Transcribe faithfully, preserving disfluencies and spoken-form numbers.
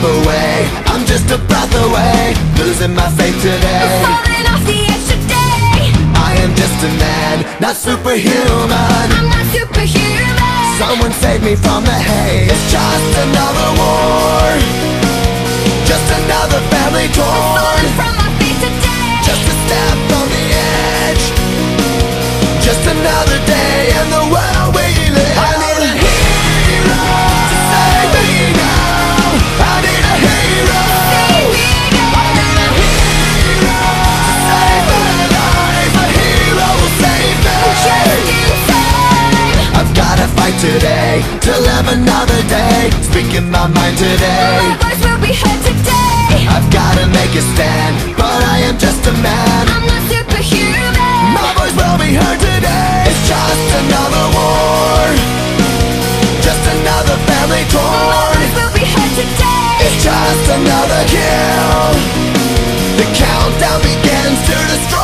away, I'm just a breath away, losing my faith today. I'm falling off the edge today. I am just a man, not superhuman. I'm not superhuman. Someone save me from the haze. It's just another war, just another family I'm torn. falling from my feet today. Just a step from the edge, just another day in the world we live. I need a hero to save me now. I need a hero. Save me now. I need a hero to save my life. A hero will save me. Just in time. I've gotta fight today to live another day, speaking my mind today. My voice will be heard today. I've gotta make a stand, but I am just a man. I'm not superhuman. My voice will be heard today. It's just another war, just another family My torn. voice will be heard today. It's just another kill. The countdown begins to destroy.